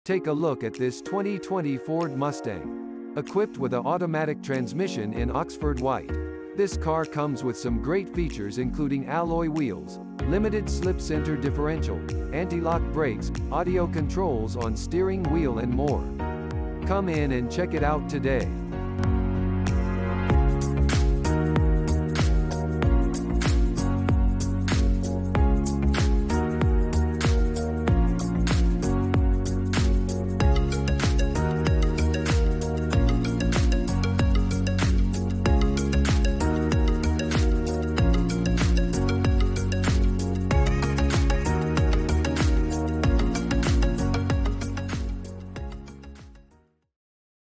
Take a look at this 2020 Ford Mustang. Equipped with an automatic transmission in Oxford White. This car comes with some great features including alloy wheels, limited slip center differential, anti-lock brakes, audio controls on steering wheel and more. Come in and check it out today.